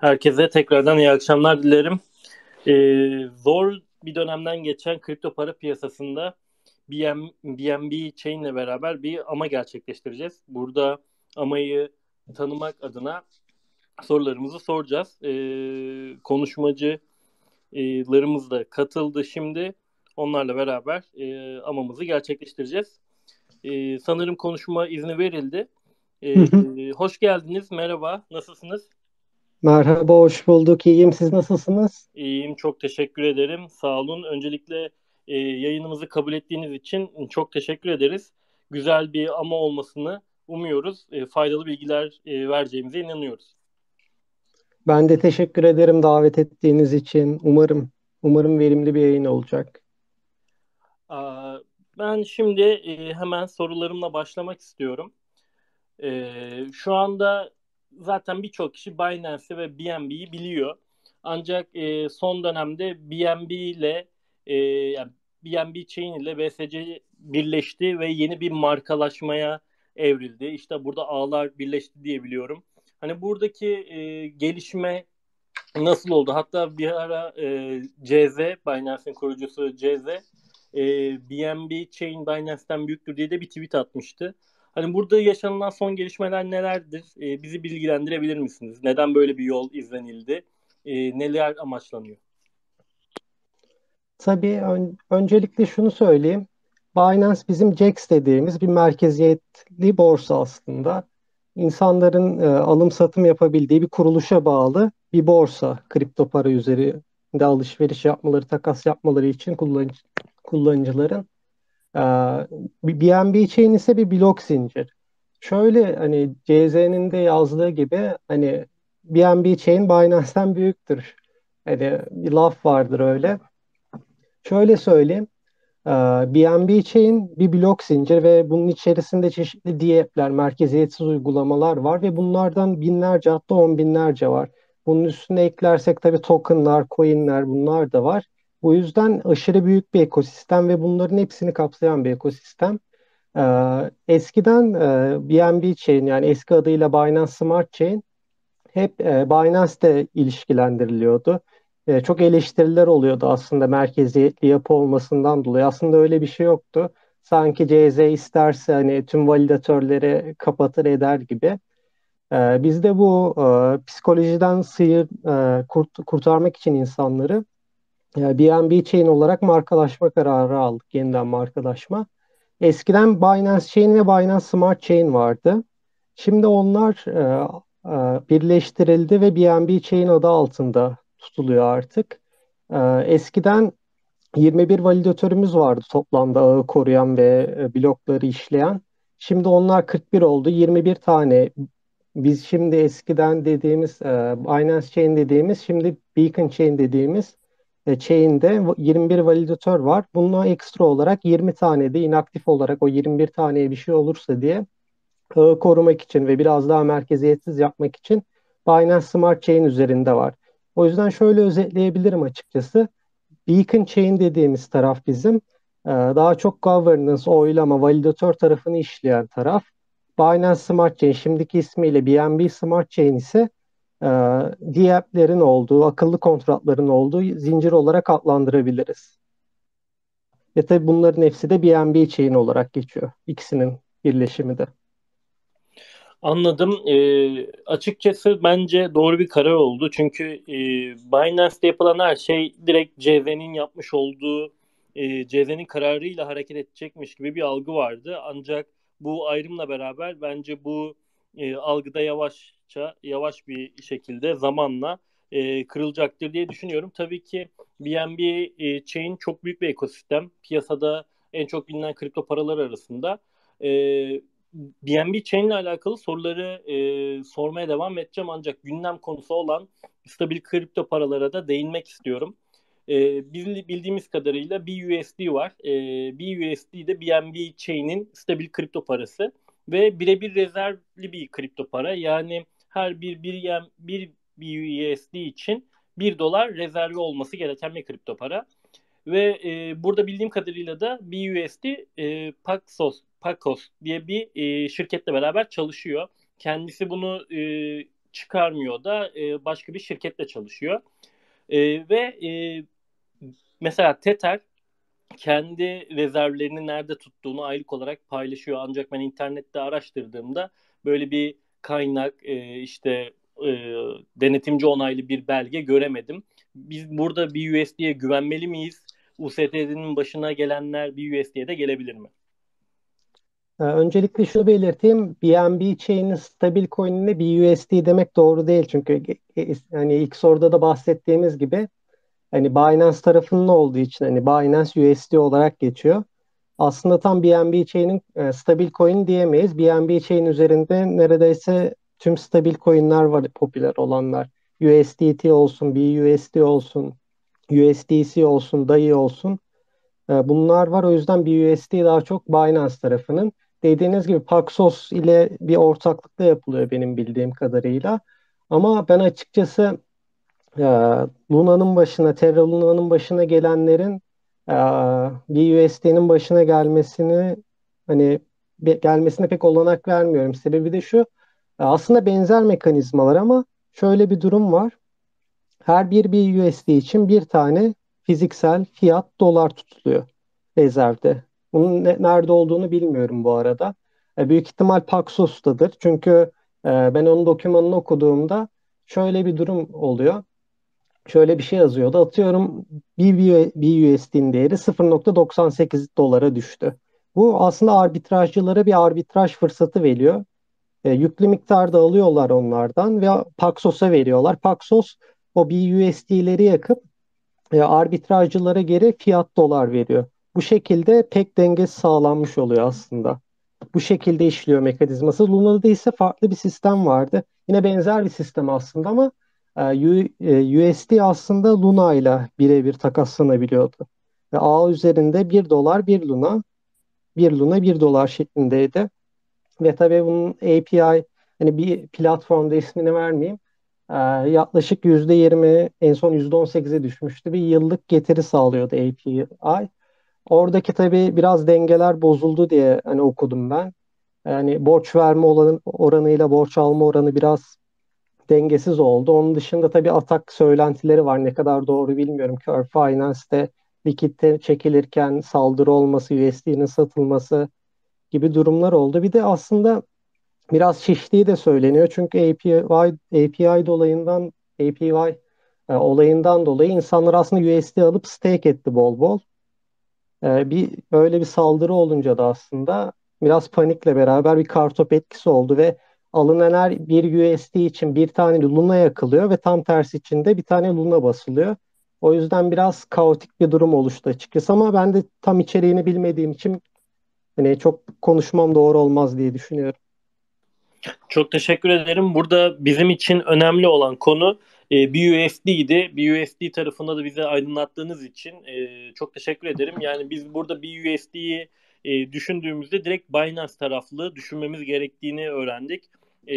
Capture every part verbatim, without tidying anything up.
Herkese tekrardan iyi akşamlar dilerim. Ee, zor bir dönemden geçen kripto para piyasasında B N B, B N B Chain ile beraber bir ama gerçekleştireceğiz. Burada amayı tanımak adına sorularımızı soracağız. Ee, konuşmacılarımız da katıldı şimdi. Onlarla beraber e, amamızı gerçekleştireceğiz. Ee, sanırım konuşma izni verildi. Hı Ee, hı. hoş geldiniz, merhaba, nasılsınız? Merhaba, hoş bulduk. İyiyim. Siz nasılsınız? İyiyim, çok teşekkür ederim. Sağ olun. Öncelikle e, yayınımızı kabul ettiğiniz için çok teşekkür ederiz. Güzel bir ama olmasını umuyoruz. E, faydalı bilgiler e, vereceğimize inanıyoruz. Ben de teşekkür ederim davet ettiğiniz için. Umarım, umarım verimli bir yayın olacak. Aa, ben şimdi e, hemen sorularımla başlamak istiyorum. E, şu anda zaten birçok kişi Binance'i ve B N B'yi biliyor. Ancak e, son dönemde B N B ile e, yani B N B Chain ile B S C birleşti ve yeni bir markalaşmaya evrildi. İşte burada ağlar birleşti diye biliyorum. Hani buradaki e, gelişme nasıl oldu? Hatta bir ara e, C Z, Binance'in kurucusu C Z, e, B N B Chain Binance'ten büyüktür diye de bir tweet atmıştı. Hani burada yaşanılan son gelişmeler nelerdir? E, bizi bilgilendirebilir misiniz? Neden böyle bir yol izlenildi? E, neler amaçlanıyor? Tabii ön- öncelikle şunu söyleyeyim. Binance bizim J A X dediğimiz bir merkeziyetli borsa aslında. İnsanların e, alım satım yapabildiği bir kuruluşa bağlı bir borsa. Kripto para üzerinde alışveriş yapmaları, takas yapmaları için kullanıcı, kullanıcıların. Ee, bir B N B chain ise bir blok zincir. Şöyle hani C Z'nin de yazdığı gibi hani B N B chain Binance'ten büyüktür. Hani bir laf vardır öyle. Şöyle söyleyeyim. Ee, B N B chain bir blok zincir ve bunun içerisinde çeşitli D app'ler, merkeziyetsiz uygulamalar var ve bunlardan binlerce hatta on binlerce var. Bunun üstüne eklersek tabii tokenlar, coinler bunlar da var. Bu yüzden aşırı büyük bir ekosistem ve bunların hepsini kapsayan bir ekosistem. Ee, eskiden e, B N B Chain yani eski adıyla Binance Smart Chain hep e, Binance'de ilişkilendiriliyordu. E, çok eleştiriler oluyordu aslında merkeziyetli yapı olmasından dolayı. Aslında öyle bir şey yoktu. Sanki C Z isterse hani tüm validatörleri kapatır eder gibi. E, biz de bu e, psikolojiden sıyır, e, kurt, kurtarmak için insanları e, B N B Chain olarak markalaşma kararı aldık. Yeniden markalaşma. Eskiden Binance Chain ve Binance Smart Chain vardı. Şimdi onlar e, e, birleştirildi ve B N B Chain adı altında tutuluyor artık. E, eskiden yirmi bir validatörümüz vardı toplamda ağı koruyan ve e, blokları işleyen. Şimdi onlar kırk bir oldu. yirmi bir tane biz şimdi eskiden dediğimiz e, Binance Chain dediğimiz şimdi Beacon Chain dediğimiz e, chain'de yirmi bir validatör var. Bununla ekstra olarak yirmi tane de inaktif olarak o yirmi bir taneye bir şey olursa diye ağı korumak için ve biraz daha merkeziyetsiz yapmak için Binance Smart Chain üzerinde var. O yüzden şöyle özetleyebilirim açıkçası. Beacon Chain dediğimiz taraf bizim e, daha çok governance, oylama, validatör tarafını işleyen taraf. Binance Smart Chain şimdiki ismiyle B N B Smart Chain ise e, D app'lerin olduğu, akıllı kontratların olduğu zincir olarak adlandırabiliriz. Ve tabii bunların hepsi de B N B Chain olarak geçiyor. İkisinin birleşimi de. Anladım. E, açıkçası bence doğru bir karar oldu. Çünkü e, Binance'te yapılan her şey direkt C Z'nin yapmış olduğu e, C Z'nin kararıyla hareket edecekmiş gibi bir algı vardı. Ancak bu ayrımla beraber bence bu e, algıda yavaşça yavaş bir şekilde zamanla e, kırılacaktır diye düşünüyorum. Tabii ki B N B e, Chain çok büyük bir ekosistem. Piyasada en çok bilinen kripto paralar arasında. E, B N B Chain ile alakalı soruları e, sormaya devam edeceğim ancak gündem konusu olan stabil kripto paralara da değinmek istiyorum. E, bil- bildiğimiz kadarıyla B U S D var. E, B U S D de B N B Chain'in stabil kripto parası ve birebir rezervli bir kripto para. Yani her bir bir, bir B U S D için bir dolar rezervi olması gereken bir kripto para. Ve e, burada bildiğim kadarıyla da B U S D e, Paxos, Paxos diye bir e, şirketle beraber çalışıyor. Kendisi bunu e, çıkarmıyor da e, başka bir şirketle çalışıyor. E, ve e, mesela Tether kendi rezervlerini nerede tuttuğunu aylık olarak paylaşıyor. Ancak ben internette araştırdığımda böyle bir kaynak e, işte e, denetimci onaylı bir belge göremedim. Biz burada B U S D'ye güvenmeli miyiz? U S D T'nin başına gelenler B U S D'ye de gelebilir mi? Ee, Öncelikle şunu belirteyim. B N B chain'in stabil coin'ine B U S D demek doğru değil. Çünkü e, e, hani ilk soruda da bahsettiğimiz gibi hani Binance tarafının olduğu için hani Binance U S D olarak geçiyor. Aslında tam B N B chain'in e, stabil coin diyemeyiz. B N B chain üzerinde neredeyse tüm stabil coin'ler var popüler olanlar. U S D T olsun, B U S D olsun, U S D C olsun, D A I olsun. E, Bunlar var. O yüzden B U S D daha çok Binance tarafının. Dediğiniz gibi Paxos ile bir ortaklıkla yapılıyor benim bildiğim kadarıyla. Ama ben açıkçası e, Luna'nın başına, Terra Luna'nın başına gelenlerin e, B U S D'nin başına gelmesini hani be- gelmesine pek olanak vermiyorum. Sebebi de şu, e, aslında benzer mekanizmalar ama şöyle bir durum var. Her bir bir U S D için bir tane fiziksel fiyat dolar tutuluyor rezervde. Bunun ne- nerede olduğunu bilmiyorum bu arada. E, büyük ihtimal Paxos'tadır. Çünkü e, ben onun dokümanını okuduğumda şöyle bir durum oluyor. Şöyle bir şey yazıyordu. Atıyorum bir bir U S D'nin değeri sıfır nokta doksan sekiz dolara düştü. Bu aslında arbitrajcılara bir arbitraj fırsatı veriyor. E, yüklü miktarda alıyorlar onlardan ve Paxos'a veriyorlar. Paxos o B U S D'leri yakıp e, arbitrajcılara geri fiyat dolar veriyor. Bu şekilde pek dengesi sağlanmış oluyor aslında. Bu şekilde işliyor mekanizması. Luna'da ise farklı bir sistem vardı. Yine benzer bir sistem aslında ama e, U- e, U S D aslında Luna ile birebir takaslanabiliyordu. Ve ağ üzerinde bir dolar bir Luna, bir Luna bir dolar şeklindeydi. Ve tabii bunun A P I hani bir platformda ismini vermeyeyim. Ee, yaklaşık yüzde yirmi en son yüzde on sekize düşmüştü. Bir yıllık getiri sağlıyordu A P I. Oradaki tabii biraz dengeler bozuldu diye hani okudum ben. Yani borç verme oranı, oranıyla borç alma oranı biraz dengesiz oldu. Onun dışında tabii atak söylentileri var. Ne kadar doğru bilmiyorum. Curve Finance'te likitte çekilirken saldırı olması, U S D'nin satılması gibi durumlar oldu. Bir de aslında biraz şiştiği de söyleniyor. Çünkü A P I, A P I dolayından A P I e, olayından dolayı insanlar aslında U S D alıp stake etti bol bol. E, bir böyle bir saldırı olunca da aslında biraz panikle beraber bir kartop etkisi oldu ve alınan her bir U S D için bir tane Luna yakılıyor ve tam tersi için de bir tane Luna basılıyor. O yüzden biraz kaotik bir durum oluştu açıkçası ama ben de tam içeriğini bilmediğim için hani çok konuşmam doğru olmaz diye düşünüyorum. Çok teşekkür ederim. Burada bizim için önemli olan konu e, B U S D'ydi. B U S D tarafında da bize aydınlattığınız için e, çok teşekkür ederim. Yani biz burada B U S D'yi e, düşündüğümüzde direkt Binance taraflı düşünmemiz gerektiğini öğrendik. E,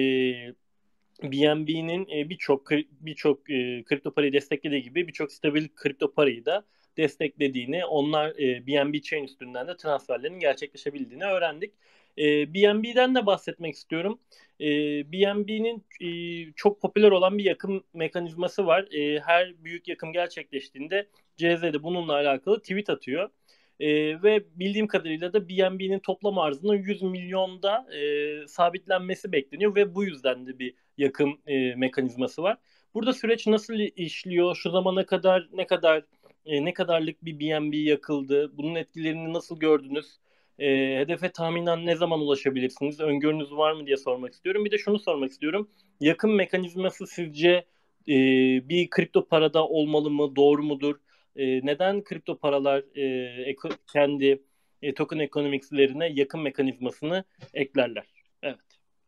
B N B'nin e, birçok birçok e, kripto parayı desteklediği gibi birçok stabil kripto parayı da desteklediğini, onlar e, B N B Chain üstünden de transferlerin gerçekleşebildiğini öğrendik. E, B N B'den de bahsetmek istiyorum. E, B N B'nin e, çok popüler olan bir yakım mekanizması var. E, her büyük yakım gerçekleştiğinde C Z'de bununla alakalı tweet atıyor. E, ve bildiğim kadarıyla da B N B'nin toplam arzının yüz milyonda e, sabitlenmesi bekleniyor ve bu yüzden de bir yakım e, mekanizması var. Burada süreç nasıl işliyor? Şu zamana kadar ne kadar e, ne kadarlık bir B N B yakıldı? Bunun etkilerini nasıl gördünüz? E, hedefe tahminen ne zaman ulaşabilirsiniz? Öngörünüz var mı diye sormak istiyorum. Bir de şunu sormak istiyorum. Yakım mekanizması sizce e, bir kripto parada olmalı mı? Doğru mudur? E, neden kripto paralar e, eko- kendi e, token economics'lerine yakın mekanizmasını eklerler? Evet.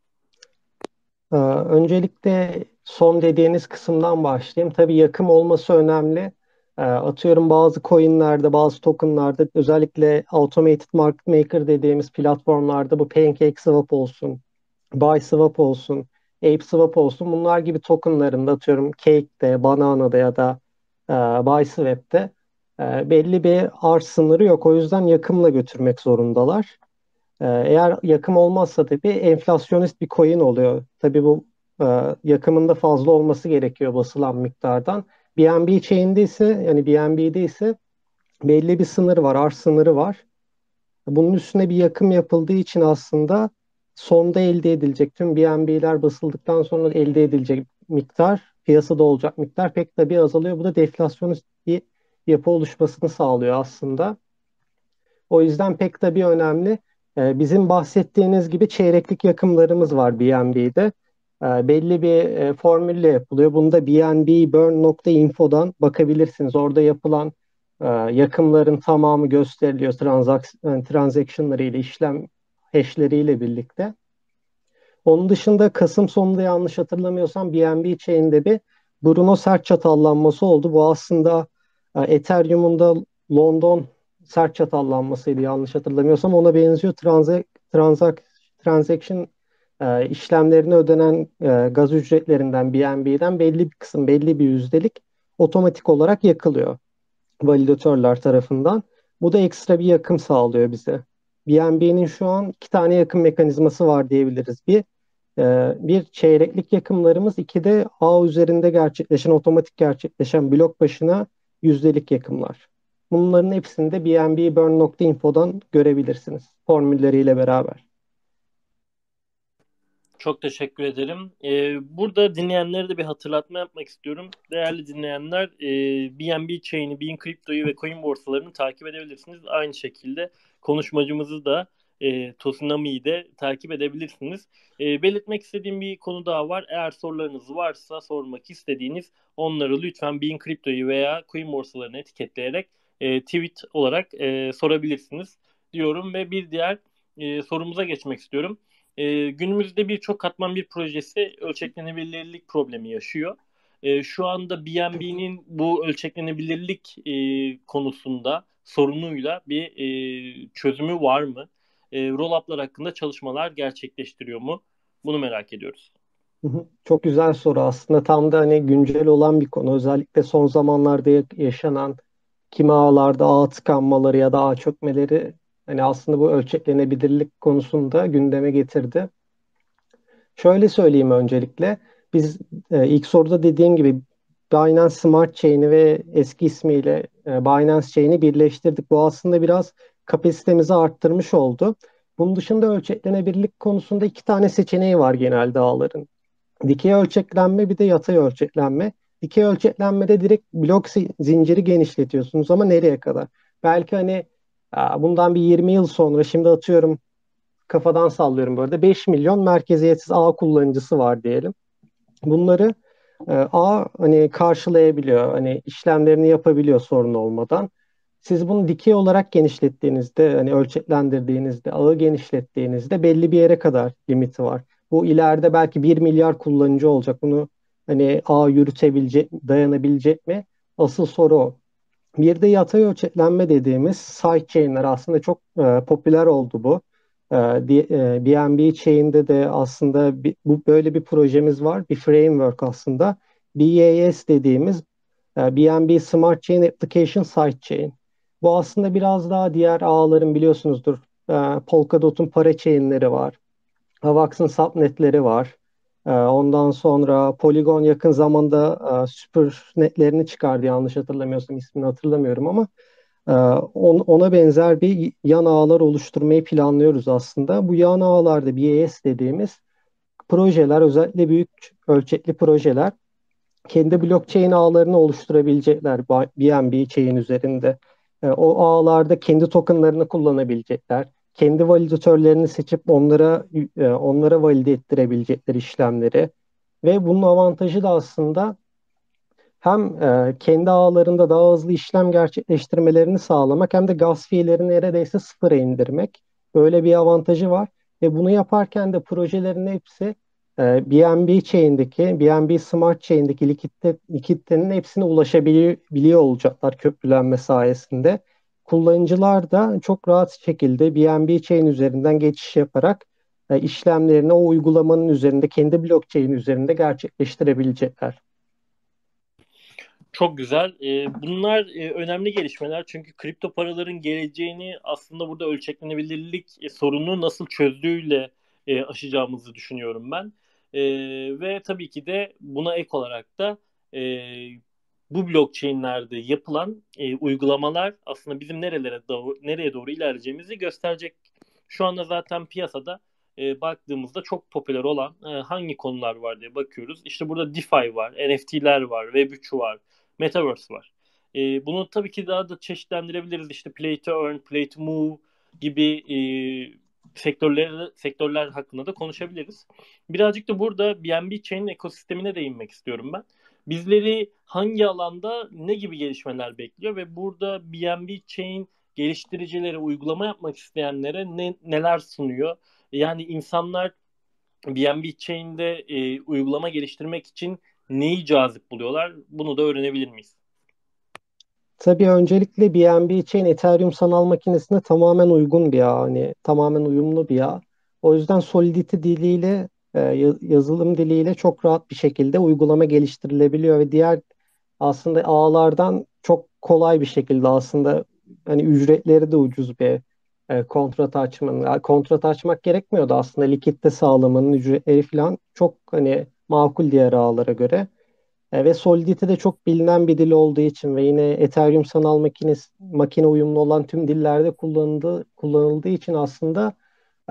Ee, Öncelikle son dediğiniz kısımdan başlayayım. Tabii yakım olması önemli. Ee, Atıyorum bazı coinlerde, bazı tokenlarda özellikle automated market maker dediğimiz platformlarda bu PancakeSwap olsun, BuySwap olsun, ApeSwap olsun bunlar gibi tokenlarında atıyorum Cake'de, Banana'da ya da e, BuySwap'te e, belli bir arz sınırı yok. O yüzden yakımla götürmek zorundalar. Ee, Eğer yakım olmazsa tabii enflasyonist bir coin oluyor. Tabii bu e, yakımında fazla olması gerekiyor basılan miktardan. B N B chain'de ise yani B N B'de ise belli bir sınır var, arz sınırı var. Bunun üstüne bir yakım yapıldığı için aslında sonda elde edilecek tüm B N B'ler basıldıktan sonra elde edilecek miktar, piyasada olacak miktar pek tabii azalıyor. Bu da deflasyonist bir yapı oluşmasını sağlıyor aslında. O yüzden pek tabii önemli. Ee, Bizim bahsettiğiniz gibi çeyreklik yakımlarımız var B N B'de. Ee, Belli bir e, formülle yapılıyor. Bunda b n b burn nokta info'dan bakabilirsiniz. Orada yapılan e, yakımların tamamı gösteriliyor transak- e, transaction'larıyla, işlem hashleriyle birlikte. Onun dışında Kasım sonunda yanlış hatırlamıyorsam B N B chain'de bir Bruno sert çatallanması oldu. Bu aslında e, Ethereum'un da London sert çatallanmasıydı yanlış hatırlamıyorsam. Ona benziyor. Transa transak transaction e, işlemlerine ödenen e, gaz ücretlerinden B N B'den belli bir kısım, belli bir yüzdelik otomatik olarak yakılıyor validatörler tarafından. Bu da ekstra bir yakım sağlıyor bize. B N B'nin şu an iki tane yakım mekanizması var diyebiliriz. Bir ee, bir çeyreklik yakımlarımız, iki de ağ üzerinde gerçekleşen, otomatik gerçekleşen blok başına yüzdelik yakımlar. Bunların hepsini de b n b burn nokta info'dan görebilirsiniz formülleriyle beraber. Çok teşekkür ederim. Ee, burada dinleyenlere de bir hatırlatma yapmak istiyorum. Değerli dinleyenler, e, B N B Chain'i, Bean Crypto'yu ve coin borsalarını takip edebilirsiniz. Aynı şekilde konuşmacımızı da e, Tosunami'yi de takip edebilirsiniz. E, belirtmek istediğim bir konu daha var. Eğer sorularınız varsa sormak istediğiniz onları lütfen Bean Crypto'yu veya coin borsalarını etiketleyerek e, tweet olarak e, sorabilirsiniz diyorum ve bir diğer e, sorumuza geçmek istiyorum. Ee, günümüzde birçok katman bir projesi ölçeklenebilirlik problemi yaşıyor. Ee, şu anda B N B'nin bu ölçeklenebilirlik e, konusunda sorunuyla bir e, çözümü var mı? E, roll-up'lar hakkında çalışmalar gerçekleştiriyor mu? Bunu merak ediyoruz. Hı hı. Çok güzel soru aslında, tam da hani güncel olan bir konu. Özellikle son zamanlarda ya- yaşanan kimi ağlarda ağ tıkanmaları ya da ağ çökmeleri hani aslında bu ölçeklenebilirlik konusunda gündeme getirdi. Şöyle söyleyeyim öncelikle. Biz e, ilk soruda dediğim gibi Binance Smart Chain'i ve eski ismiyle e, Binance Chain'i birleştirdik. Bu aslında biraz kapasitemizi arttırmış oldu. Bunun dışında ölçeklenebilirlik konusunda iki tane seçeneği var genelde ağların. Dikey ölçeklenme, bir de yatay ölçeklenme. Dikey ölçeklenmede direkt blok zi- zinciri genişletiyorsunuz ama nereye kadar? Belki hani aa, bundan bir yirmi yıl sonra, şimdi atıyorum kafadan sallıyorum bu arada, beş milyon merkeziyetsiz ağ kullanıcısı var diyelim. Bunları e, ağ hani karşılayabiliyor, hani işlemlerini yapabiliyor sorun olmadan. Siz bunu dikey olarak genişlettiğinizde, hani ölçeklendirdiğinizde, ağı genişlettiğinizde belli bir yere kadar limiti var. Bu ileride belki bir milyar kullanıcı olacak. Bunu hani ağ yürütebilecek, dayanabilecek mi? Asıl soru o. Bir de yatay ölçeklenme dediğimiz sidechain'ler aslında çok e, popüler oldu bu. E, di- e, B N B chain'de de aslında bir- bu böyle bir projemiz var. Bir framework aslında. B A S dediğimiz e, B N B Smart Chain Application Sidechain. Bu aslında biraz daha diğer ağların, biliyorsunuzdur. E, Polkadot'un para chain'leri var. Avax'ın subnetleri var. Ee, Ondan sonra Polygon yakın zamanda e, Super netlerini çıkardı, yanlış hatırlamıyorsam, ismini hatırlamıyorum ama e, on- ona benzer bir yan ağlar oluşturmayı planlıyoruz aslında. Bu yan ağlarda B A S dediğimiz projeler, özellikle büyük ölçekli projeler, kendi blockchain ağlarını oluşturabilecekler B N B chain üzerinde. E, o ağlarda kendi tokenlarını kullanabilecekler. Kendi validatörlerini seçip onlara e, onlara valide ettirebilecekler işlemleri. Ve bunun avantajı da aslında hem e, kendi ağlarında daha hızlı işlem gerçekleştirmelerini sağlamak, hem de gas fiillerini neredeyse sıfıra indirmek. Böyle bir avantajı var. Ve bunu yaparken de projelerin hepsi e, B N B Chain'deki, B N B Smart Chain'deki likitte, likiditenin hepsine ulaşabiliyor biliyor olacaklar köprülenme sayesinde. Kullanıcılar da çok rahat şekilde B N B Chain üzerinden geçiş yaparak e, işlemlerini o uygulamanın üzerinde, kendi blockchain üzerinde gerçekleştirebilecekler. Çok güzel. Ee, bunlar e, önemli gelişmeler çünkü kripto paraların geleceğini aslında burada ölçeklenebilirlik e, sorununu nasıl çözdüğüyle e, aşacağımızı düşünüyorum ben. E, Ve tabii ki de buna ek olarak da e, bu blockchain'lerde yapılan e, uygulamalar aslında bizim nerelere doğru, nereye doğru ilerleyeceğimizi gösterecek. Şu anda zaten piyasada e, baktığımızda çok popüler olan e, hangi konular var diye bakıyoruz. İşte burada DeFi var, N F T'ler var, Web üç var, Metaverse var. E, bunu tabii ki daha da çeşitlendirebiliriz. İşte Play to Earn, Play to Move gibi e, sektörler sektörler hakkında da konuşabiliriz. Birazcık da burada B N B Chain ekosistemine değinmek istiyorum ben. Bizleri hangi alanda ne gibi gelişmeler bekliyor ve burada B N B Chain geliştiricilere, uygulama yapmak isteyenlere ne, neler sunuyor? Yani insanlar B N B Chain'de e, uygulama geliştirmek için neyi cazip buluyorlar? Bunu da öğrenebilir miyiz? Tabii öncelikle B N B Chain Ethereum sanal makinesine tamamen uygun bir ağ. Hani tamamen uyumlu bir ağ. O yüzden Solidity diliyle e, ya- yazılım diliyle çok rahat bir şekilde uygulama geliştirilebiliyor ve diğer aslında ağlardan çok kolay bir şekilde aslında hani ücretleri de ucuz bir e, kontrat açmanın. Yani kontrat açmak gerekmiyordu aslında likitte sağlamanın ücretleri falan çok hani makul diğer ağlara göre. E, ve Solidity de çok bilinen bir dil olduğu için ve yine Ethereum sanal makinesi, makine uyumlu olan tüm dillerde kullanıldığı, kullanıldığı için aslında e,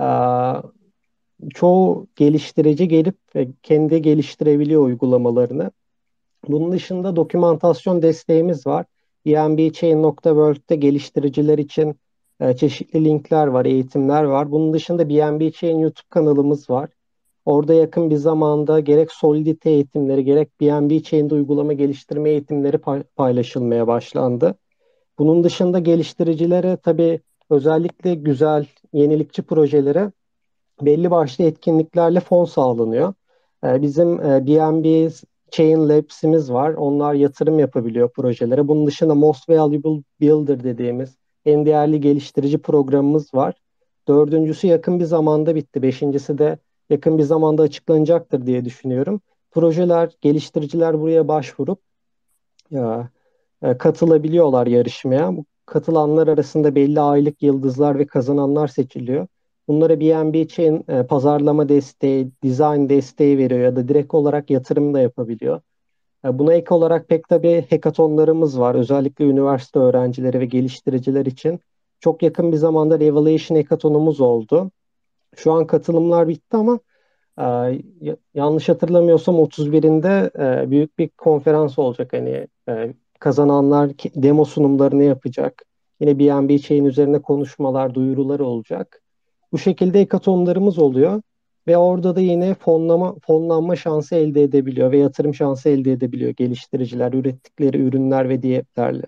çoğu geliştirici gelip e, kendi geliştirebiliyor uygulamalarını. Bunun dışında dokümantasyon desteğimiz var. b n b chain nokta world'de geliştiriciler için e, çeşitli linkler var, eğitimler var. Bunun dışında B N B Chain YouTube kanalımız var. Orada yakın bir zamanda gerek Solidity eğitimleri gerek B N B Chain'de uygulama geliştirme eğitimleri pay- paylaşılmaya başlandı. Bunun dışında geliştiricilere tabii özellikle güzel, yenilikçi projelere belli başlı etkinliklerle fon sağlanıyor. Ee, Bizim e, B N B Chain Labs'imiz var. Onlar yatırım yapabiliyor projelere. Bunun dışında Most Valuable Builder dediğimiz en değerli geliştirici programımız var. Dördüncüsü yakın bir zamanda bitti. Beşincisi de yakın bir zamanda açıklanacaktır diye düşünüyorum. Projeler, geliştiriciler buraya başvurup ya, e, katılabiliyorlar yarışmaya. Bu katılanlar arasında belli aylık yıldızlar ve kazananlar seçiliyor. Bunlara B N B için e, pazarlama desteği, design desteği veriyor ya da direkt olarak yatırım da yapabiliyor. E, buna ek olarak pek tabii hackathonlarımız var. Özellikle üniversite öğrencileri ve geliştiriciler için. Çok yakın bir zamanda Revelation Hackathon'umuz oldu. Şu an katılımlar bitti ama ee, yanlış hatırlamıyorsam otuz birinde e, büyük bir konferans olacak. Hani e, kazananlar ki- demo sunumlarını yapacak. Yine B N B Chain üzerine konuşmalar, duyurular olacak. Bu şekilde hackathonlarımız oluyor ve orada da yine fonlama fonlanma şansı elde edebiliyor ve yatırım şansı elde edebiliyor geliştiriciler ürettikleri ürünler ve diyetlerle.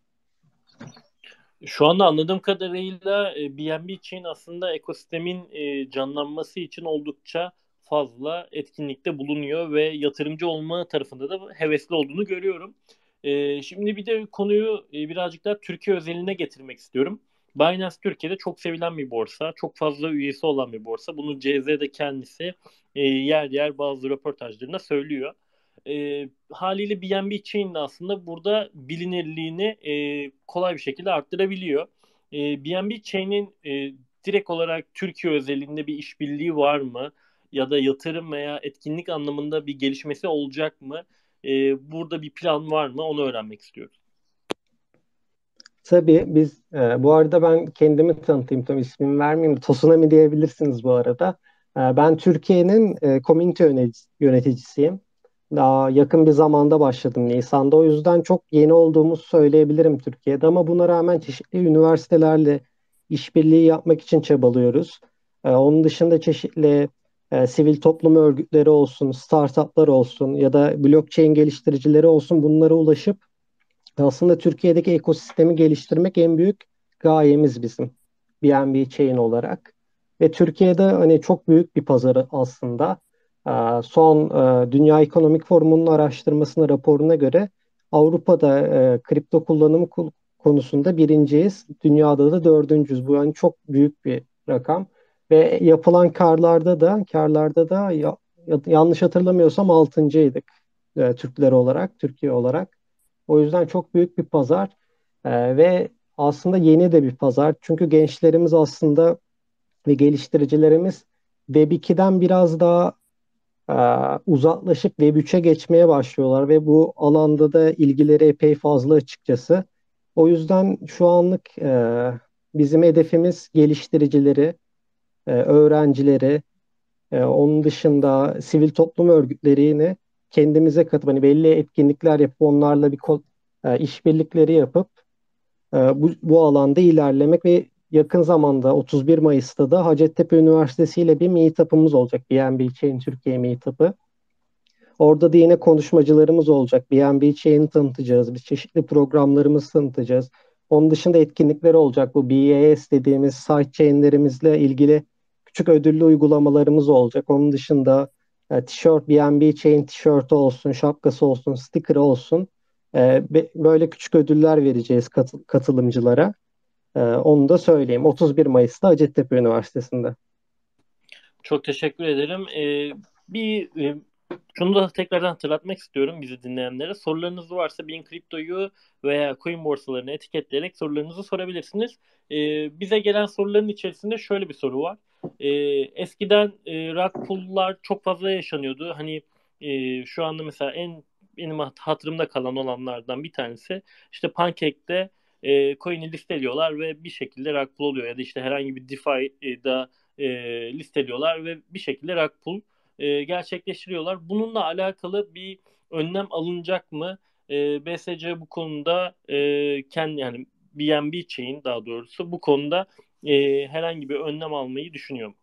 Şu anda anladığım kadarıyla e, B N B için aslında ekosistemin e, canlanması için oldukça fazla etkinlikte bulunuyor ve yatırımcı olma tarafında da hevesli olduğunu görüyorum. E, şimdi bir de konuyu e, birazcık daha Türkiye özeline getirmek istiyorum. Binance Türkiye'de çok sevilen bir borsa, çok fazla üyesi olan bir borsa. Bunu C Z'de kendisi e, yer yer bazı röportajlarında söylüyor. E, haliyle B N B Chain de aslında burada bilinirliğini e, kolay bir şekilde arttırabiliyor. E, B N B Chain'in e, direkt olarak Türkiye özelinde bir işbirliği var mı? Ya da yatırım veya etkinlik anlamında bir gelişmesi olacak mı? E, burada bir plan var mı? Onu öğrenmek istiyorum. Tabii biz e, bu arada ben kendimi tanıtayım tam ismimi vermeyeyim. Tosunami diyebilirsiniz bu arada. E, ben Türkiye'nin e, komünite yönetici- yöneticisiyim. Daha yakın bir zamanda başladım Nisan'da. O yüzden çok yeni olduğumuzu söyleyebilirim Türkiye'de ama buna rağmen çeşitli üniversitelerle işbirliği yapmak için çabalıyoruz. E, onun dışında çeşitli e, sivil toplum örgütleri olsun, startuplar olsun ya da blockchain geliştiricileri olsun bunlara ulaşıp aslında Türkiye'deki ekosistemi geliştirmek en büyük gayemiz bizim B N B Chain olarak. Ve Türkiye'de hani çok büyük bir pazarı aslında. Ee, Son e, Dünya Ekonomik Forumu'nun araştırmasına raporuna göre Avrupa'da e, kripto kullanımı kul- konusunda birinciyiz. Dünyada da dördüncüyüz. Bu yani çok büyük bir rakam. Ve yapılan karlarda da karlarda da ya- ya- yanlış hatırlamıyorsam altıncıydık e, Türkler olarak, Türkiye olarak. O yüzden çok büyük bir pazar. Ee, ve aslında yeni de bir pazar. Çünkü gençlerimiz aslında ve geliştiricilerimiz Web ikiden biraz daha e, uzaklaşıp Web üçe geçmeye başlıyorlar ve bu alanda da ilgileri epey fazla açıkçası. O yüzden şu anlık e, bizim hedefimiz geliştiricileri, e, öğrencileri, e, onun dışında sivil toplum örgütlerini kendimize katıp hani belli etkinlikler yapıp onlarla bir ko- e, işbirlikleri yapıp e, bu, bu alanda ilerlemek ve yakın zamanda otuz bir Mayıs'ta da Hacettepe Üniversitesi ile bir meetup'ımız olacak. B N B Chain Türkiye meetup'ı. Orada da yine konuşmacılarımız olacak. B N B Chain'i tanıtacağız. Bir çeşitli programlarımızı tanıtacağız. Onun dışında etkinlikler olacak. Bu B A S dediğimiz sidechain'lerimizle ilgili küçük ödüllü uygulamalarımız olacak. Onun dışında e, tişört, B N B Chain tişörtü olsun, şapkası olsun, sticker'ı olsun. E, be- böyle küçük ödüller vereceğiz katı- katılımcılara. E, onu da söyleyeyim. otuz bir Mayıs'ta Hacettepe Üniversitesi'nde. Çok teşekkür ederim. Ee, bir e, Şunu da tekrardan hatırlatmak istiyorum bizi dinleyenlere. Sorularınız varsa Bean Crypto'yu veya coin borsalarını etiketleyerek sorularınızı sorabilirsiniz. Ee, bize gelen soruların içerisinde şöyle bir soru var. Ee, eskiden e, rug pull'lar çok fazla yaşanıyordu. Hani e, şu anda mesela en benim hat- hatırımda kalan olanlardan bir tanesi işte Pancake'de e, coin'i listeliyorlar ve bir şekilde rug pull oluyor ya da işte herhangi bir DeFi'da e, listeliyorlar ve bir şekilde rug pull e, gerçekleştiriyorlar. Bununla alakalı bir önlem alınacak mı? E, B S C bu konuda e, kendi yani B N B Chain daha doğrusu bu konuda e, herhangi bir önlem almayı düşünüyor mu?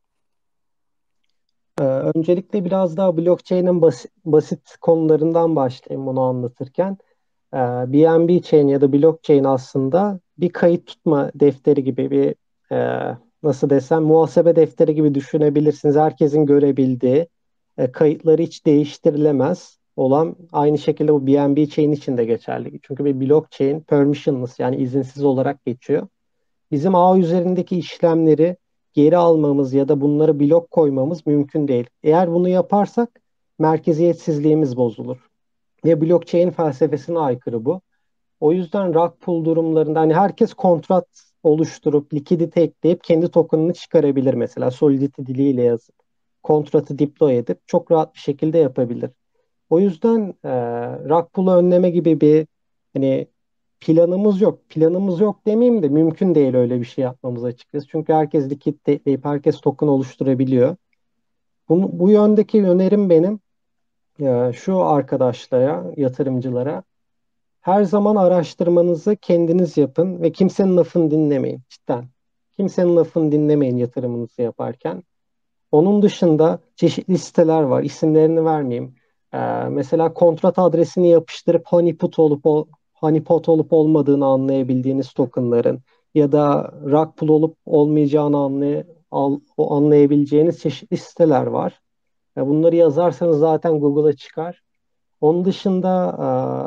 Ee, öncelikle biraz daha blockchain'in basit, basit konularından başlayayım bunu anlatırken. Ee, B N B Chain ya da blockchain aslında bir kayıt tutma defteri gibi bir e, nasıl desem muhasebe defteri gibi düşünebilirsiniz. Herkesin görebildiği, e, kayıtları hiç değiştirilemez olan aynı şekilde bu B N B Chain için de geçerli. Çünkü bir blockchain permissionless yani izinsiz olarak geçiyor. Bizim ağ üzerindeki işlemleri geri almamız ya da bunları blok koymamız mümkün değil. Eğer bunu yaparsak merkeziyetsizliğimiz bozulur. Ve blockchain felsefesine aykırı bu. O yüzden rug pull durumlarında hani herkes kontrat oluşturup likidite ekleyip kendi tokenını çıkarabilir mesela Solidity diliyle yazıp kontratı deploy edip çok rahat bir şekilde yapabilir. O yüzden e, rug pull'u önleme gibi bir hani planımız yok. Planımız yok demeyeyim de mümkün değil öyle bir şey yapmamız açıkçası. Çünkü herkes likit ekleyip herkes token oluşturabiliyor. Bunu, bu yöndeki önerim benim e, şu arkadaşlara, yatırımcılara her zaman araştırmanızı kendiniz yapın ve kimsenin lafını dinlemeyin cidden. Kimsenin lafını dinlemeyin yatırımınızı yaparken. Onun dışında çeşitli siteler var. İsimlerini vermeyeyim. Ee, mesela kontrat adresini yapıştırıp honeypot olup ol, honeypot olup olmadığını anlayabildiğiniz tokenların ya da rug pull olup olmayacağını anlay al- o anlayabileceğiniz çeşitli siteler var. E, bunları yazarsanız zaten Google'a çıkar. Onun dışında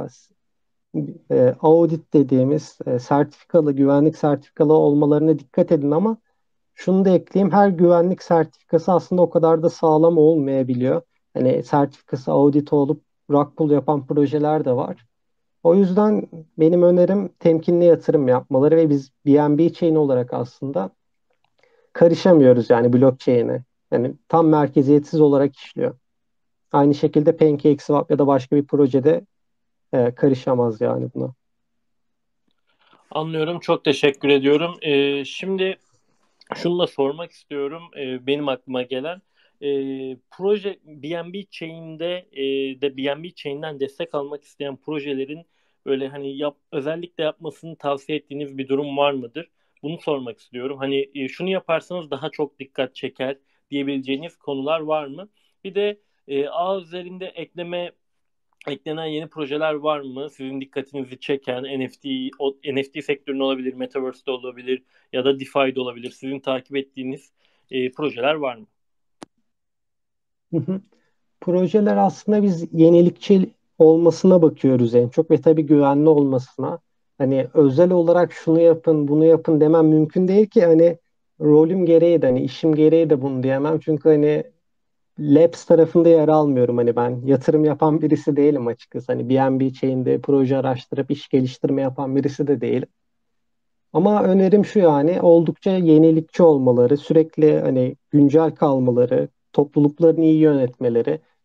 e, audit dediğimiz e, sertifikalı, güvenlik sertifikalı olmalarına dikkat edin ama şunu da ekleyeyim. Her güvenlik sertifikası aslında o kadar da sağlam olmayabiliyor. Hani sertifikası audit olup rug pull yapan projeler de var. O yüzden benim önerim temkinli yatırım yapmaları ve biz B N B chain olarak aslında karışamıyoruz yani blockchain'e. Yani tam merkeziyetsiz olarak işliyor. Aynı şekilde PancakeSwap ya da başka bir projede e, karışamaz yani buna. Anlıyorum. Çok teşekkür ediyorum. E, şimdi şunu da sormak istiyorum. Ee, benim aklıma gelen Ee, proje B N B Chain'de e, de B N B Chain'den destek almak isteyen projelerin böyle hani yap, özellikle yapmasını tavsiye ettiğiniz bir durum var mıdır? Bunu sormak istiyorum. Hani e, şunu yaparsanız daha çok dikkat çeker diyebileceğiniz konular var mı? Bir de e, ağ üzerinde ekleme eklenen yeni projeler var mı? Sizin dikkatinizi çeken N F T, o, N F T sektöründe olabilir, Metaverse'de olabilir ya da DeFi'de olabilir. Sizin takip ettiğiniz e, projeler var mı? Hı hı. Projeler aslında biz yenilikçi olmasına bakıyoruz en çok ve tabii güvenli olmasına. Hani özel olarak şunu yapın, bunu yapın demem mümkün değil ki hani rolüm gereği de hani işim gereği de bunu diyemem. Çünkü hani Labs tarafında yer almıyorum. Hani ben yatırım yapan birisi değilim açıkçası. Hani B N B chain'de proje araştırıp iş geliştirme yapan birisi de değilim. Ama önerim şu yani oldukça yenilikçi olmaları, sürekli hani güncel kalmaları, topluluklarını iyi yönetmeleri.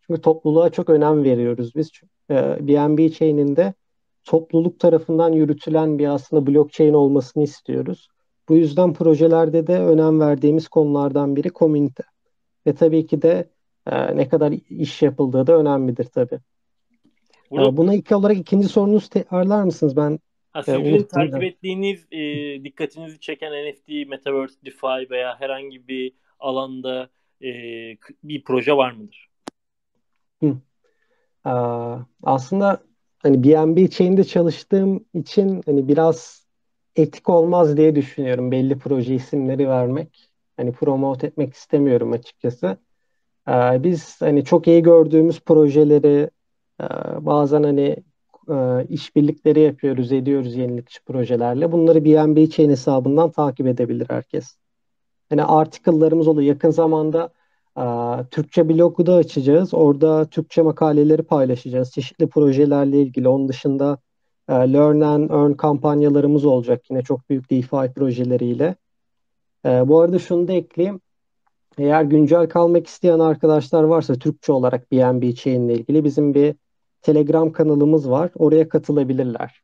Çünkü topluluğa çok önem veriyoruz biz. Ee, B N B chain'inde topluluk tarafından yürütülen bir aslında blockchain olmasını istiyoruz. Bu yüzden projelerde de önem verdiğimiz konulardan biri komünite. Ve tabii ki de e, ne kadar iş yapıldığı da önemlidir tabii. Burada E, buna ilk olarak ikinci sorunuzu tekrarlar mısınız? Ben ha, e, sizin unuttum takip da. ettiğiniz, e, dikkatinizi çeken N F T, Metaverse, DeFi veya herhangi bir alanda e, k- bir proje var mıdır? Hı. Aa, aslında hani B N B chain'de çalıştığım için hani biraz etik olmaz diye düşünüyorum belli proje isimleri vermek. Hani promote etmek istemiyorum açıkçası. Ee, biz hani çok iyi gördüğümüz projeleri e, bazen hani e, işbirlikleri yapıyoruz, ediyoruz yenilikçi projelerle. Bunları B N B chain hesabından takip edebilir herkes. Hani article'larımız oluyor. Yakın zamanda e, Türkçe blogu da açacağız. Orada Türkçe makaleleri paylaşacağız. Çeşitli projelerle ilgili. Onun dışında e, Learn and Earn kampanyalarımız olacak. Yine çok büyük DeFi projeleriyle. E, bu arada şunu da ekleyeyim. Eğer güncel kalmak isteyen arkadaşlar varsa Türkçe olarak B N B Chain ile ilgili bizim bir Telegram kanalımız var. Oraya katılabilirler.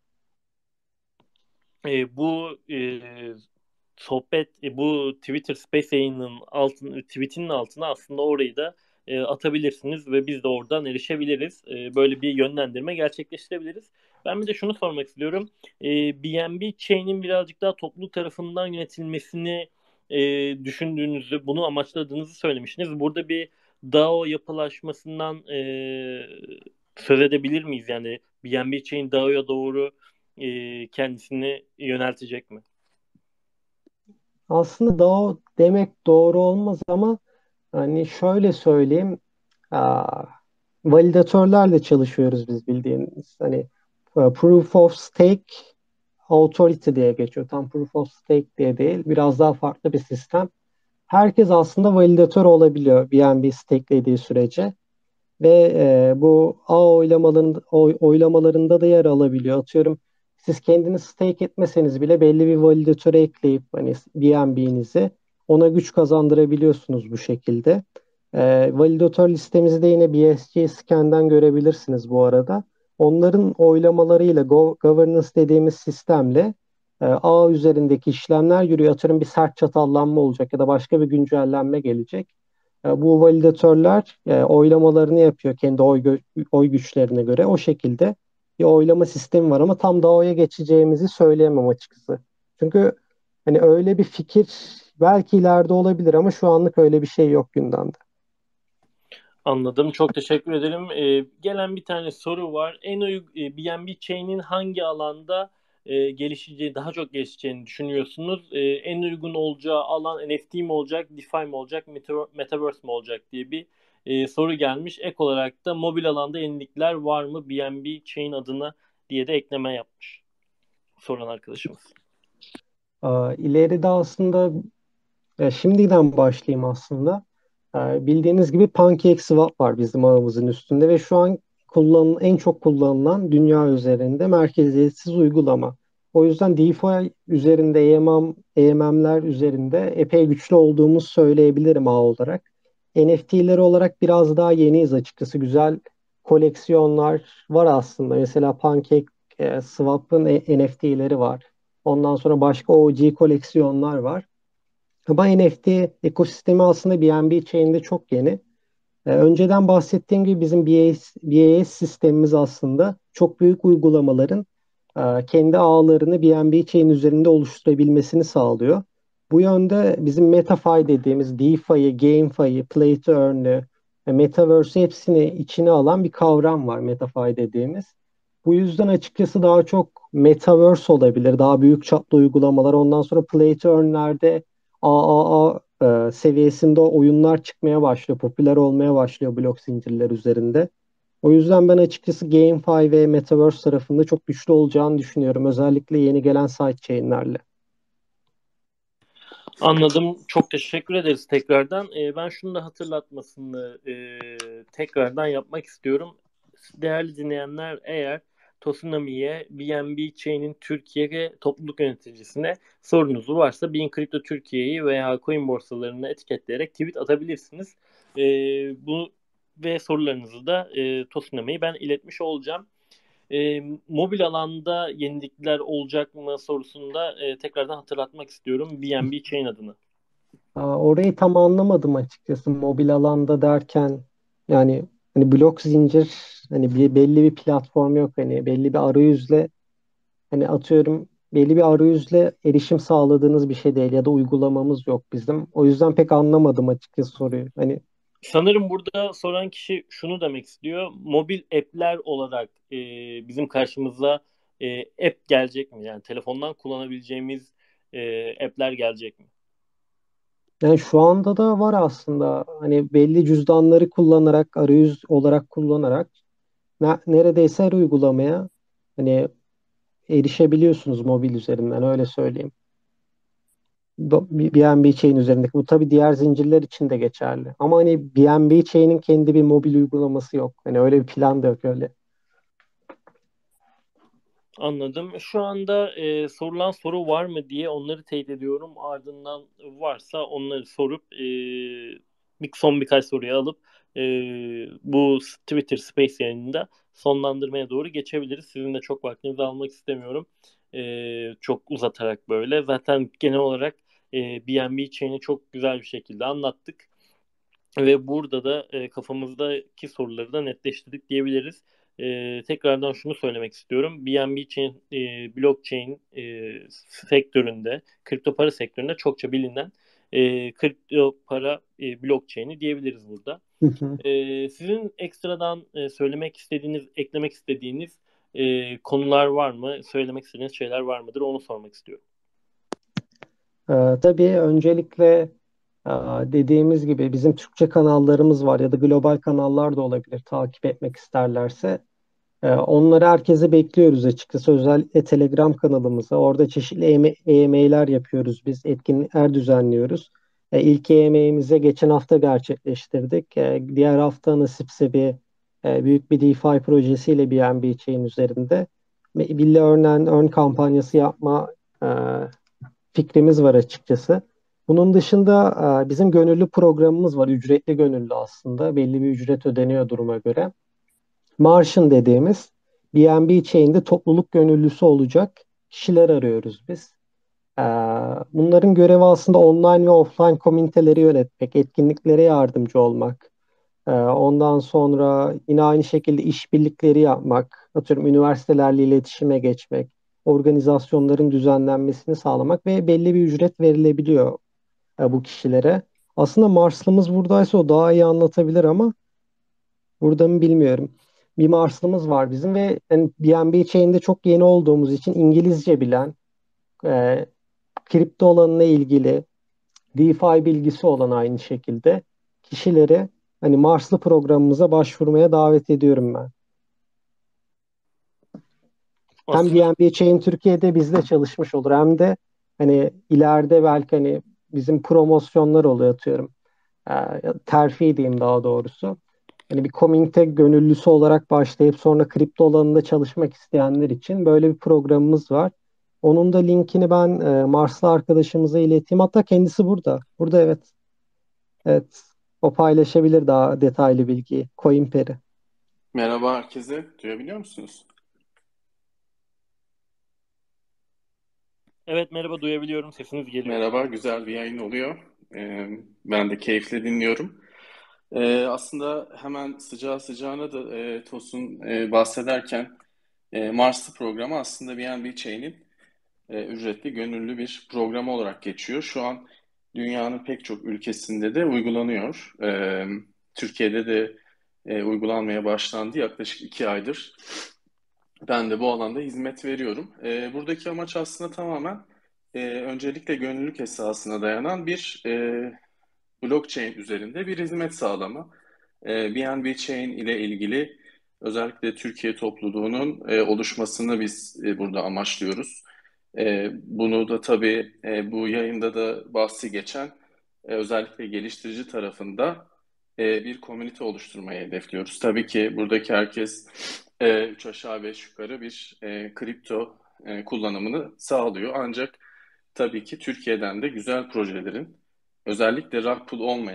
E, bu e, sohbet, e, bu Twitter Space yayının altın, tweetinin altına aslında orayı da e, atabilirsiniz ve biz de oradan erişebiliriz. E, böyle bir yönlendirme gerçekleştirebiliriz. Ben bir de şunu sormak istiyorum. E, B N B Chain'in birazcık daha topluluk tarafından yönetilmesini e, düşündüğünüzü, bunu amaçladığınızı söylemiştiniz. Burada bir DAO yapılaşmasından e, söz edebilir miyiz? Yani B N B Chain DAO'ya doğru e, kendisini yöneltecek mi? Aslında DAO demek doğru olmaz ama hani şöyle söyleyeyim. Aa, validatörlerle çalışıyoruz biz bildiğiniz. Hani e, Proof of Stake Authority diye geçiyor. Tam Proof of Stake diye değil. Biraz daha farklı bir sistem. Herkes aslında validatör olabiliyor B N B stakelediği sürece. Ve e, bu ağ oylamalarında, oy- oylamalarında da yer alabiliyor. Atıyorum siz kendiniz stake etmeseniz bile belli bir validatöre ekleyip hani B N B'nizi ona güç kazandırabiliyorsunuz bu şekilde. E, validatör listemizi de yine B S C scan'den görebilirsiniz bu arada. Onların oylamalarıyla go- governance dediğimiz sistemle e, ağ üzerindeki işlemler yürüyor. Atıyorum bir sert çatallanma olacak ya da başka bir güncellenme gelecek. E, Bu validatörler e, oylamalarını yapıyor kendi oy, gö- oy güçlerine göre. O şekilde bir oylama sistemi var ama tam da oya geçeceğimizi söyleyemem açıkçası. Çünkü hani öyle bir fikir belki ileride olabilir ama şu anlık öyle bir şey yok gündemde. Anladım. Çok teşekkür ederim. Ee, gelen bir tane soru var. En uygun B N B Chain'in hangi alanda e, gelişeceği, daha çok gelişeceğini düşünüyorsunuz? E, en uygun olacağı alan N F T mi olacak, DeFi mi olacak, Meta- Metaverse mi olacak diye bir e, soru gelmiş. Ek olarak da mobil alanda yenilikler var mı B N B Chain adına diye de ekleme yapmış soran arkadaşımız. Aa, ileride aslında e, şimdiden başlayayım aslında. E, bildiğiniz gibi PancakeSwap var bizim ağımızın üstünde ve şu an kullanılan, en çok kullanılan dünya üzerinde merkeziyetsiz uygulama. O yüzden DeFi üzerinde E M M, E M M'ler üzerinde epey güçlü olduğumuzu söyleyebilirim ağ olarak. N F T'leri olarak biraz daha yeniyiz açıkçası. Güzel koleksiyonlar var aslında. Mesela PancakeSwap'ın N F T'leri var. Ondan sonra başka O G koleksiyonlar var. Ama N F T ekosistemi aslında B N B Chain'de çok yeni. Ee, önceden bahsettiğim gibi bizim B A S, B A S sistemimiz aslında çok büyük uygulamaların e, kendi ağlarını B N B Chain üzerinde oluşturabilmesini sağlıyor. Bu yönde bizim MetaFi dediğimiz DeFi'yi, GameFi'yi, Play to Earn'ü, e, Metaverse'ü hepsini içine alan bir kavram var MetaFi dediğimiz. Bu yüzden açıkçası daha çok Metaverse olabilir, daha büyük çaplı uygulamalar. Ondan sonra Play to Earn'lerde A A A e, seviyesinde oyunlar çıkmaya başlıyor, popüler olmaya başlıyor blok zincirler üzerinde. O yüzden ben açıkçası GameFi ve Metaverse tarafında çok güçlü olacağını düşünüyorum. Özellikle yeni gelen sidechain'lerle. Anladım. Çok teşekkür ederiz tekrardan. Ee, ben şunu da hatırlatmasını e, tekrardan yapmak istiyorum. Değerli dinleyenler, eğer Tosunami'ye, B N B Chain'in Türkiye topluluk yöneticisine sorunuz varsa Bean Crypto Türkiye'yi veya coin borsalarını etiketleyerek tweet atabilirsiniz. Ee, bu ve sorularınızı da e, Tosunami'ye ben iletmiş olacağım. E, mobil alanda yenilikler olacak mı sorusunda e, tekrardan hatırlatmak istiyorum B N B Chain adını. Aa, orayı tam anlamadım açıkçası. Mobil alanda derken yani hani blok zincir, hani bir belli bir platform yok, hani belli bir arayüzle, hani atıyorum belli bir arayüzle erişim sağladığınız bir şey değil ya da uygulamamız yok bizim. O yüzden pek anlamadım açıkçası soruyu. Hani Sanırım burada soran kişi şunu demek istiyor. Mobil app'ler olarak e, bizim karşımıza e, app gelecek mi? Yani telefondan kullanabileceğimiz e, app'ler gelecek mi? yani şu anda da var aslında, hani belli cüzdanları kullanarak, arayüz olarak kullanarak ne- neredeyse her uygulamaya hani erişebiliyorsunuz mobil üzerinden, öyle söyleyeyim. Bu- B N B Chain üzerindeki. Bu tabii diğer zincirler için de geçerli. Ama hani B N B Chain'in kendi bir mobil uygulaması yok. Hani öyle bir plan da yok öyle. Anladım. Şu anda e, sorulan soru var mı diye onları teyit ediyorum. Ardından varsa onları sorup e, bir son birkaç soruyu alıp e, bu Twitter Space yayınında sonlandırmaya doğru geçebiliriz. Sizin de çok vaktinizi almak istemiyorum. E, çok uzatarak böyle. Zaten genel olarak e, B N B Chain'i çok güzel bir şekilde anlattık. Ve burada da e, kafamızdaki soruları da netleştirdik diyebiliriz. E, tekrardan şunu söylemek istiyorum. B N B Chain, e, blockchain e, sektöründe, kripto para sektöründe çokça bilinen e, kripto para e, blockchain'i diyebiliriz burada. Hı hı. E, sizin ekstradan e, söylemek istediğiniz, eklemek istediğiniz e, konular var mı? Söylemek istediğiniz şeyler var mıdır? Onu sormak istiyorum. Ee, tabii öncelikle aa, dediğimiz gibi bizim Türkçe kanallarımız var ya da global kanallar da olabilir takip etmek isterlerse. Ee, onları herkese bekliyoruz açıkçası. Özellikle Telegram kanalımıza. Orada çeşitli E M A'ler yapıyoruz biz. Etkinlikler düzenliyoruz. Ee, ilk E M A'mize geçen hafta gerçekleştirdik. Ee, diğer hafta nasipse bir e, büyük bir DeFi projesiyle B N B Chain üzerinde bir Learn and Earn kampanyası yapma e, fikrimiz var açıkçası. Bunun dışında e, bizim gönüllü programımız var. Ücretli gönüllü aslında. Belli bir ücret ödeniyor duruma göre. Martian dediğimiz B N B Chain'de topluluk gönüllüsü olacak kişiler arıyoruz biz. Ee, Bunların görevi aslında online ve offline komüniteleri yönetmek, etkinliklere yardımcı olmak. Ee, ondan sonra yine aynı şekilde işbirlikleri yapmak, atıyorum üniversitelerle iletişime geçmek, organizasyonların düzenlenmesini sağlamak ve belli bir ücret verilebiliyor e, bu kişilere. Aslında Marslımız buradaysa o daha iyi anlatabilir ama burada mı bilmiyorum. Bir Marslımız var bizim ve yani B N B Chain'de çok yeni olduğumuz için İngilizce bilen, e, kripto alanına ilgili DeFi bilgisi olan aynı şekilde kişileri hani Marslı programımıza başvurmaya davet ediyorum ben. Hem Aslında B N B Chain Türkiye'de bizle çalışmış olur hem de hani ileride belki hani bizim promosyonlar oluyor atıyorum. E, terfi diyeyim daha doğrusu. Hani bir komünite gönüllüsü olarak başlayıp sonra kripto alanında çalışmak isteyenler için böyle bir programımız var. Onun da linkini ben e, Marslı arkadaşımıza ileteyim. Hatta kendisi burada. Burada, evet. Evet. O paylaşabilir daha detaylı bilgiyi. CoinPeri. Merhaba herkese. Duyabiliyor musunuz? evet, merhaba, duyabiliyorum. Sesiniz geliyor. Merhaba, güzel bir yayın oluyor. Ee, ben de keyifle dinliyorum. Ee, aslında hemen sıcağı sıcağına da e, Tosun e, bahsederken e, Marslı programı aslında B N B Chain'in e, ücretli gönüllü bir programı olarak geçiyor. Şu an dünyanın pek çok ülkesinde de uygulanıyor. Ee, Türkiye'de de e, uygulanmaya başlandı yaklaşık iki aydır. Ben de bu alanda hizmet veriyorum. Ee, buradaki amaç aslında tamamen e, öncelikle gönüllülük esasına dayanan bir e, blockchain üzerinde bir hizmet sağlama. E, B N B Chain ile ilgili özellikle Türkiye topluluğunun e, oluşmasını biz e, burada amaçlıyoruz. E, bunu da tabii e, bu yayında da bahsi geçen e, özellikle geliştirici tarafında e, bir komünite oluşturmayı hedefliyoruz. Tabii ki buradaki herkes e, üç aşağı beş yukarı bir e, kripto e, kullanımını sağlıyor. Ancak tabii ki Türkiye'den de güzel projelerin özellikle rug pull olmayan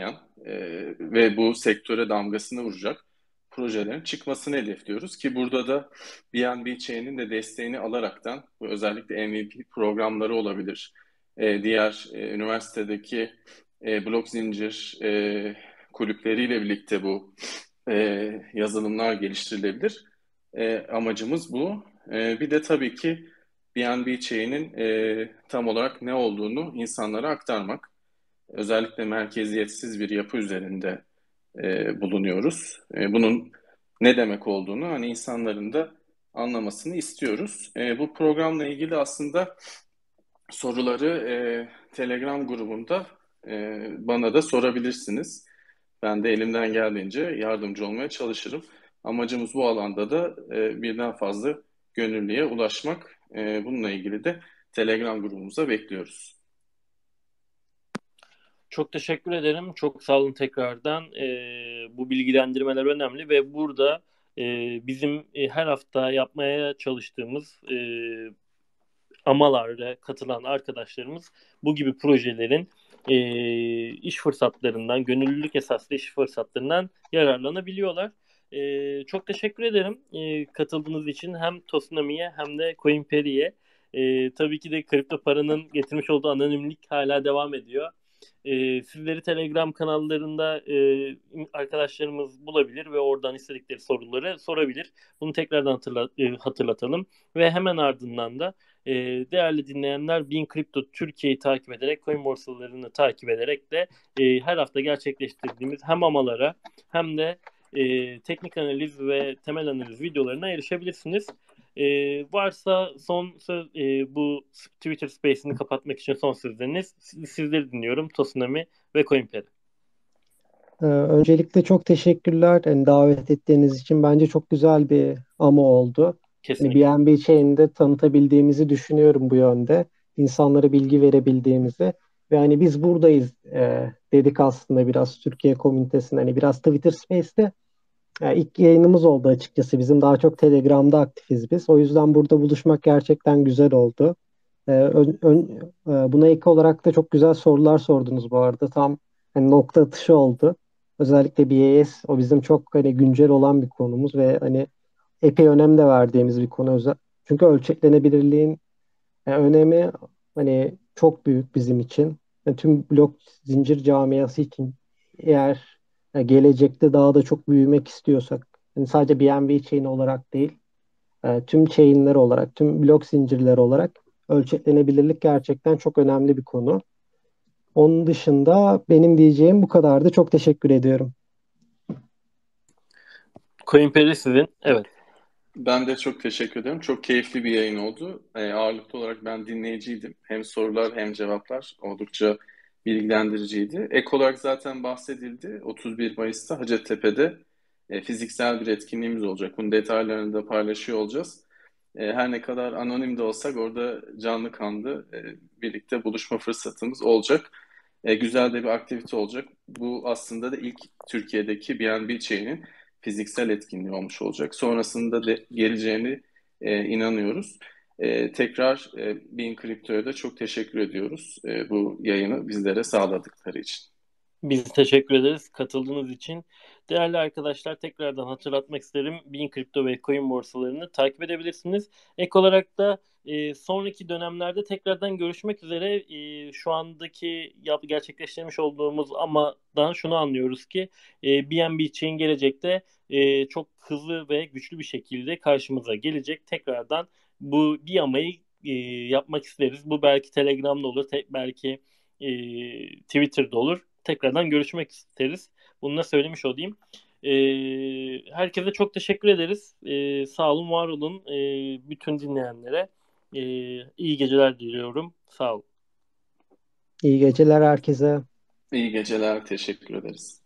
e, ve bu sektöre damgasını vuracak projelerin çıkmasını hedefliyoruz ki burada da B N B Chain'in de desteğini alaraktan bu özellikle M V P programları olabilir. E, diğer e, üniversitedeki e, blok zincir e, kulüpleriyle birlikte bu e, yazılımlar geliştirilebilir. E, amacımız bu. E, bir de tabii ki B N B Chain'in e, tam olarak ne olduğunu insanlara aktarmak. Özellikle merkeziyetsiz bir yapı üzerinde e, bulunuyoruz. E, bunun ne demek olduğunu hani insanların da anlamasını istiyoruz. E, bu programla ilgili aslında soruları e, Telegram grubunda e, bana da sorabilirsiniz. Ben de elimden geldiğince yardımcı olmaya çalışırım. Amacımız bu alanda da e, birden fazla gönüllüye ulaşmak. E, bununla ilgili de Telegram grubumuza bekliyoruz. Çok teşekkür ederim. Çok sağ olun tekrardan. Ee, bu bilgilendirmeler önemli ve burada e, bizim e, her hafta yapmaya çalıştığımız e, amalara katılan arkadaşlarımız bu gibi projelerin e, iş fırsatlarından, gönüllülük esaslı iş fırsatlarından yararlanabiliyorlar. E, çok teşekkür ederim e, katıldığınız için hem Tosunami'ye hem de Coinperi'ye. E, tabii ki de kripto paranın getirmiş olduğu anonimlik hala devam ediyor. E, sizleri Telegram kanallarında e, arkadaşlarımız bulabilir ve oradan istedikleri soruları sorabilir. Bunu tekrardan hatırla, e, hatırlatalım. Ve hemen ardından da e, değerli dinleyenler Bin Crypto Türkiye'yi takip ederek, coin borsalarını takip ederek de e, her hafta gerçekleştirdiğimiz hem amalara hem de e, teknik analiz ve temel analiz videolarına erişebilirsiniz. E, varsa son söz e, bu Twitter Space'ini kapatmak için son sözleriniz. Sizleri dinliyorum. Tosunami ve Coinperi. Ee, öncelikle çok teşekkürler yani davet ettiğiniz için. Bence çok güzel bir ama oldu. Hani Kesinlikle. B N B Chain'i de tanıtabildiğimizi düşünüyorum bu yönde. İnsanlara bilgi verebildiğimizi. Ve hani biz buradayız e, dedik aslında biraz Türkiye komünitesine. Hani biraz Twitter Space'te e, ilk yayınımız oldu açıkçası. Bizim daha çok Telegram'da aktifiz biz. O yüzden burada buluşmak gerçekten güzel oldu. Ee, ön- ön- e, buna ek olarak da çok güzel sorular sordunuz bu arada. Tam hani nokta atışı oldu. Özellikle B A S o bizim çok hani güncel olan bir konumuz ve hani epey önem de verdiğimiz bir konu. Özel- Çünkü ölçeklenebilirliğin e, önemi hani çok büyük bizim için. Ve tüm blok zincir camiası için eğer e, gelecekte daha da çok büyümek istiyorsak hani sadece B N B chain olarak değil e, tüm chainler olarak, tüm blok zincirleri olarak ölçeklenebilirlik gerçekten çok önemli bir konu. Onun dışında benim diyeceğim bu kadardı. Çok teşekkür ediyorum. Coinperi sizin. Evet. Ben de çok teşekkür ederim. Çok keyifli bir yayın oldu. E, ağırlıklı olarak ben dinleyiciydim. Hem sorular hem cevaplar oldukça bilgilendiriciydi. Ek olarak zaten bahsedildi. otuz bir Mayıs'ta Hacettepe'de e, fiziksel bir etkinliğimiz olacak. Bunun detaylarını da paylaşıyor olacağız. E, her ne kadar anonim de olsak orada canlı kanlı e, birlikte buluşma fırsatımız olacak. E, güzel de bir aktivite olacak. Bu aslında da ilk Türkiye'deki B N B Chain'in fiziksel etkinliği olmuş olacak. Sonrasında da geleceğini e, inanıyoruz. E, tekrar e, Bin Kripto'ya da çok teşekkür ediyoruz e, bu yayını bizlere sağladıkları için. Biz teşekkür ederiz katıldığınız için. Değerli arkadaşlar tekrardan hatırlatmak isterim. Bin Kripto ve coin borsalarını takip edebilirsiniz. Ek olarak da e, sonraki dönemlerde tekrardan görüşmek üzere. E, şu andaki yap, gerçekleştirmiş olduğumuz amadan şunu anlıyoruz ki e, B N B Chain gelecekte e, çok hızlı ve güçlü bir şekilde karşımıza gelecek. Tekrardan bu bir amayı e, yapmak isteriz. Bu belki Telegram'da olur, te- belki e, Twitter'da olur. Tekrardan görüşmek isteriz. Bunu da söylemiş olayım. Ee, herkese çok teşekkür ederiz. Ee, sağ olun, var olun. Ee, bütün dinleyenlere ee, iyi geceler diliyorum. Sağ olun. İyi geceler herkese. İyi geceler, teşekkür ederiz.